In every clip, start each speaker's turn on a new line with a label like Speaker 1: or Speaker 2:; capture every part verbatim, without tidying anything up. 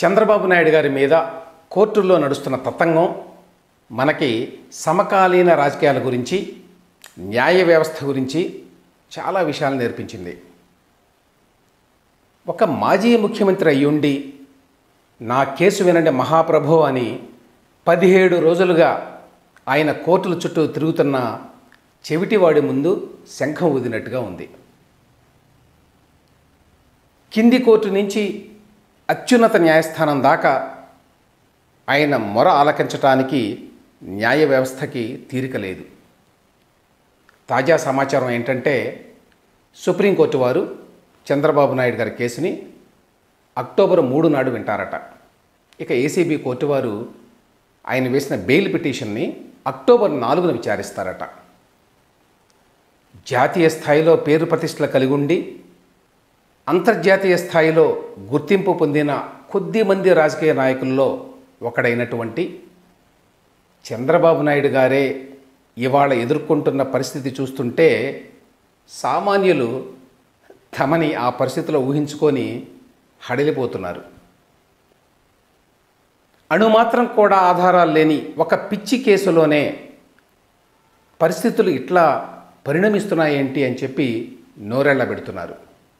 Speaker 1: చంద్రబాబు నాయుడు గారి మీద కోర్టుల్లో నడుస్తున్న తతంగం మనకి సమకాలీన రాజకీయాల గురించి, న్యాయ వ్యవస్థ గురించి చాలా విషయాలు నేర్పించింది. ఒక మాజీ ముఖ్యమంత్రి అయ్యుండి నా కేసు వినండి మహాప్రభు అని పదిహేడు రోజులుగా ఆయన కోర్టుల చుట్టూ తిరుగుతున్న చెవిటివాడి ముందు శంఖం ఊదినట్టుగా ఉంది. కింది కోర్టు నుంచి అత్యున్నత న్యాయస్థానం దాకా ఆయన మొర ఆలకించటానికి న్యాయ వ్యవస్థకి తీరిక లేదు. తాజా సమాచారం ఏంటంటే, సుప్రీంకోర్టు వారు చంద్రబాబు నాయుడు గారి కేసుని అక్టోబర్ మూడు నాడు వింటారట. ఇక ఏసీబీ కోర్టు వారు ఆయన వేసిన బెయిల్ పిటిషన్ని అక్టోబర్ నాలుగున విచారిస్తారట. జాతీయ స్థాయిలో పేరు ప్రతిష్టలు కలిగి ఉండి అంతర్జాతీయ స్థాయిలో గుర్తింపు పొందిన కొద్ది మంది రాజకీయ నాయకుల్లో ఒకడైనటువంటి చంద్రబాబు నాయుడు గారే ఇవాళ ఎదుర్కొంటున్న పరిస్థితి చూస్తుంటే సామాన్యులు తమని ఆ పరిస్థితిలో ఊహించుకొని హడలిపోతున్నారు. అణుమాత్రం కూడా ఆధారాలు లేని ఒక పిచ్చి కేసులోనే పరిస్థితులు ఇట్లా పరిణమిస్తున్నాయేంటి అని చెప్పి నోరెళ్ళ పెడుతున్నారు.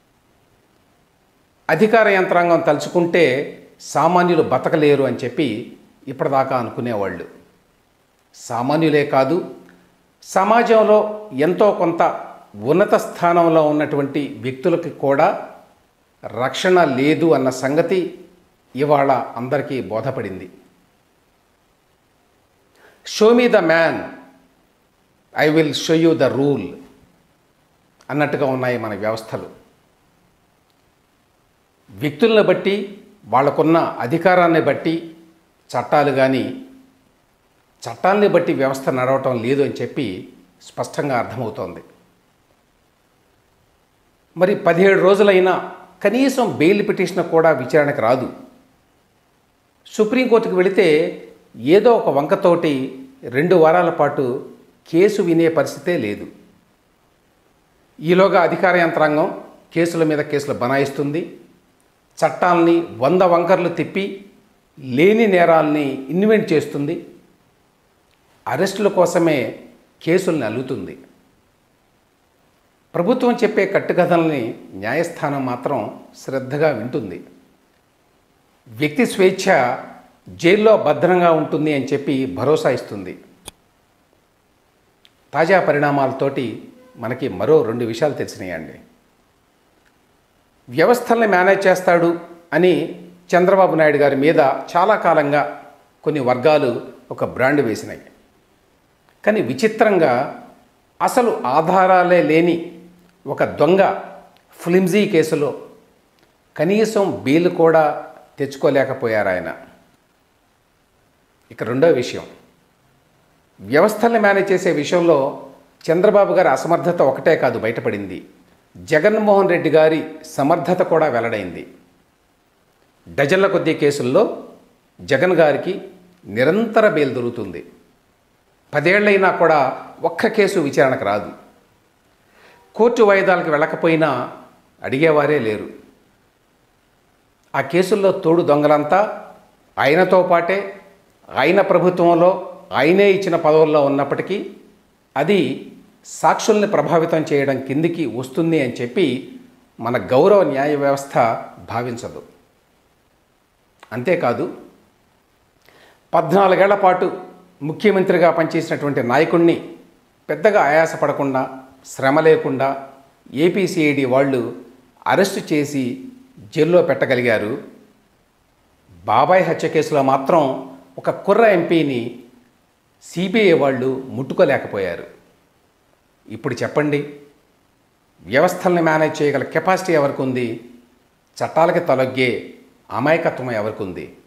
Speaker 1: అధికార యంత్రాంగం తలుచుకుంటే సామాన్యులు బతకలేరు అని చెప్పి ఇప్పటిదాకా అనుకునేవాళ్ళు. సామాన్యులే కాదు, సమాజంలో ఎంతో కొంత ఉన్నత స్థానంలో ఉన్నటువంటి వ్యక్తులకి కూడా రక్షణ లేదు అన్న సంగతి ఇవాళ అందరికీ బోధపడింది. Show me the man, I will show you the rule అన్నట్టుగా ఉన్నాయి మన వ్యవస్థలు. వ్యక్తులను బట్టి, వాళ్ళకున్న అధికారాన్ని బట్టి చట్టాలు కానీ, చట్టాలని బట్టి వ్యవస్థ నడవటం లేదు అని చెప్పి స్పష్టంగా అర్థమవుతోంది. మరి పదిహేడు రోజులైనా కనీసం బెయిల్ పిటిషన్ కూడా విచారణకు రాదు. సుప్రీంకోర్టుకు వెళితే ఏదో ఒక వంకతోటి రెండు వారాల పాటు కేసు వినే పరిస్థితే లేదు. ఈలోగా అధికార యంత్రాంగం కేసుల మీద కేసులు బనాయిస్తుంది. చట్టాలని వంద వంకర్లు తిప్పి లేని నేరాల్ని ఇన్వెంట్ చేస్తుంది. అరెస్టుల కోసమే కేసుల్ని అల్లుతుంది. ప్రభుత్వం చెప్పే కట్టుకథల్ని న్యాయస్థానం మాత్రం శ్రద్ధగా వింటుంది. వ్యక్తి స్వేచ్ఛ జైల్లో భద్రంగా ఉంటుంది అని చెప్పి భరోసా ఇస్తుంది. తాజా పరిణామాలతోటి మనకి మరో రెండు విషయాలు తెలిసినాయండి. వ్యవస్థల్ని మేనేజ్ చేస్తాడు అని చంద్రబాబు నాయుడు గారి మీద చాలా కాలంగా కొన్ని వర్గాలు ఒక బ్రాండ్ వేసినాయి. కానీ విచిత్రంగా అసలు ఆధారాలే లేని ఒక దొంగ ఫ్లిమ్జీ కేసులో కనీసం బెయిల్ కూడా తెచ్చుకోలేకపోయారు ఆయన. ఇక రెండో విషయం, వ్యవస్థల్ని మేనేజ్ చేసే విషయంలో చంద్రబాబు గారి అసమర్థత ఒకటే కాదు బయటపడింది, జగన్మోహన్ రెడ్డి గారి సమర్థత కూడా వెల్లడైంది. డజన్ల కొద్దీ కేసుల్లో జగన్ గారికి నిరంతర బెయిల్ దొరుకుతుంది. పదేళ్లైనా కూడా ఒక్క కేసు విచారణకు రాదు. కోర్టు వాయిదాలకు వెళ్ళకపోయినా అడిగేవారే లేరు. ఆ కేసుల్లో తోడు దొంగలంతా ఆయనతో పాటే ఆయన ప్రభుత్వంలో ఆయనే ఇచ్చిన పదవుల్లో ఉన్నప్పటికీ అది సాక్షుల్ని ప్రభావితం చేయడం కిందికి వస్తుంది అని చెప్పి మన గౌరవ న్యాయ వ్యవస్థ భావించదు. అంతేకాదు, పద్నాలుగేళ్ల పాటు ముఖ్యమంత్రిగా పనిచేసినటువంటి నాయకుడిని పెద్దగా ఆయాసపడకుండా, శ్రమ లేకుండా ఏపీసీఐడి వాళ్ళు అరెస్టు చేసి జైల్లో పెట్టగలిగారు. బాబాయ్ హత్య కేసులో మాత్రం ఒక కుర్ర ఎంపీని సిబిఐ వాళ్ళు ముట్టుకోలేకపోయారు. ఇప్పుడు చెప్పండి, వ్యవస్థల్ని మేనేజ్ చేయగల కెపాసిటీ ఎవరికి ఉంది? చట్టాలకి తలొగ్గే అమాయకత్వం ఎవరికి ఉంది?